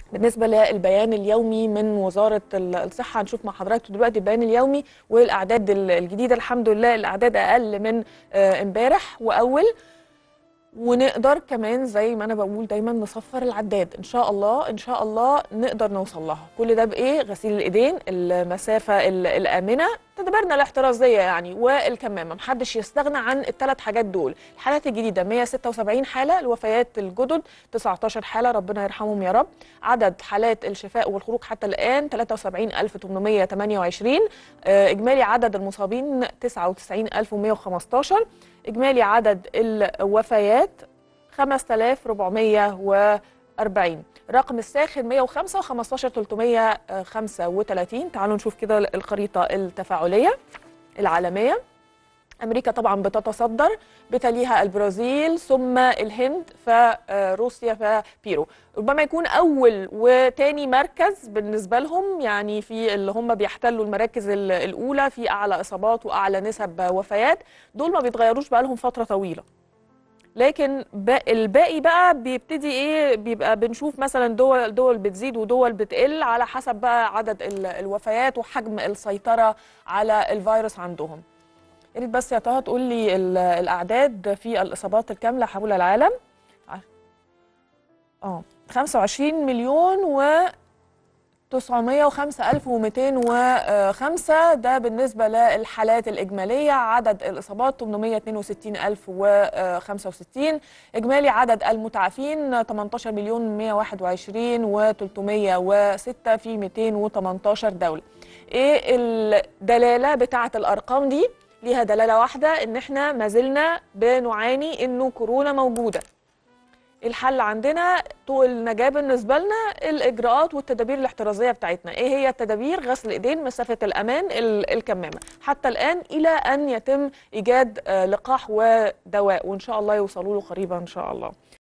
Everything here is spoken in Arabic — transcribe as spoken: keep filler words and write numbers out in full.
بالنسبه للبيان اليومي من وزاره الصحه هنشوف مع حضراتكم دلوقتي البيان اليومي والاعداد الجديده. الحمد لله الاعداد اقل من امبارح واول، ونقدر كمان زي ما انا بقول دايما نصفر العداد ان شاء الله ان شاء الله نقدر نوصل لها. كل ده بايه؟ غسيل الايدين، المسافه الامنه، تدابيرنا الاحترازيه يعني، والكمامه. محدش يستغنى عن الثلاث حاجات دول. الحالات الجديده مية وستة وسبعين حاله، الوفيات الجدد تسعتاشر حاله ربنا يرحمهم يا رب. عدد حالات الشفاء والخروج حتى الان ثلاثة وسبعين ألف وثمانمية وثمانية وعشرين، اجمالي عدد المصابين تسعة وتسعين ألف ومية وخمستاشر، اجمالي عدد الوفيات خمسة آلاف وأربعمية وأربعين، رقم الساخن مية وخمسة وخمستاشر ثلاثمية وخمسة وثلاثين. تعالوا نشوف كده الخريطة التفاعلية العالمية. أمريكا طبعا بتتصدر، بتليها البرازيل ثم الهند، فروسيا، فبيرو. ربما يكون أول وتاني مركز بالنسبة لهم، يعني في اللي هم بيحتلوا المراكز الأولى في أعلى إصابات وأعلى نسب وفيات. دول ما بيتغيروش بقى لهم فترة طويلة، لكن الباقي بقى بيبتدي ايه، بيبقى بنشوف مثلا دول دول بتزيد ودول بتقل على حسب بقى عدد الوفيات وحجم السيطرة على الفيروس عندهم. يا ريت بس يا طه تقول لي الاعداد في الاصابات الكامله حول العالم. اه خمسة وعشرين مليون و تسعمية وخمسة ألف ومئتين وخمسة، ده بالنسبه للحالات الاجماليه. عدد الاصابات ثمانمية واثنين وستين ألف وخمسة وستين، اجمالي عدد المتعافين تمنتاشر مليون مية وواحد وعشرين وتلتمية وستة في مئتين وتمنتاشر دوله. ايه الدلاله بتاعه الارقام دي؟ ليها دلاله واحده، ان احنا ما زلنا بنعاني انه كورونا موجوده. الحل عندنا طوق النجاه بالنسبه لنا الاجراءات والتدابير الاحترازيه بتاعتنا. ايه هي التدابير؟ غسل الايدين، مسافه الامان، الكمامه. حتى الان الى ان يتم ايجاد لقاح ودواء، وان شاء الله يوصلوا له قريبا ان شاء الله.